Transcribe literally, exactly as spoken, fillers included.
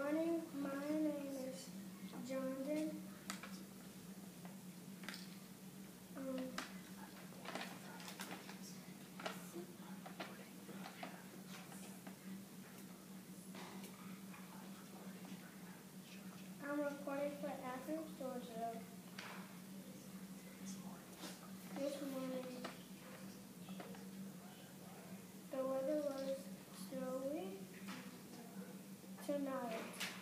morning. My name is Jonathan. Um, I'm reporting for Athens, Georgia. This morning, the weather was snowy tonight.